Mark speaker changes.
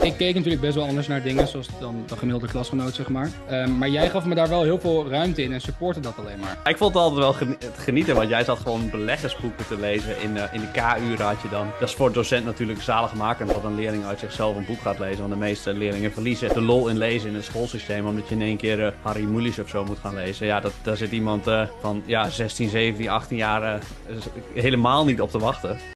Speaker 1: Ik keek natuurlijk best wel anders naar dingen, zoals dan de gemiddelde klasgenoot, zeg maar. Maar jij gaf me daar wel heel veel ruimte in en supportte dat alleen maar.
Speaker 2: Ik vond het altijd wel genieten, want jij zat gewoon beleggersboeken te lezen. In de K-uren had je dan. Dat is voor het docent natuurlijk zaligmakend dat een leerling uit zichzelf een boek gaat lezen. Want de meeste leerlingen verliezen de lol in lezen in het schoolsysteem. Omdat je in één keer Harry Mulisch of zo moet gaan lezen. Ja, daar zit iemand van 16, 17, 18 jaar helemaal niet op te wachten.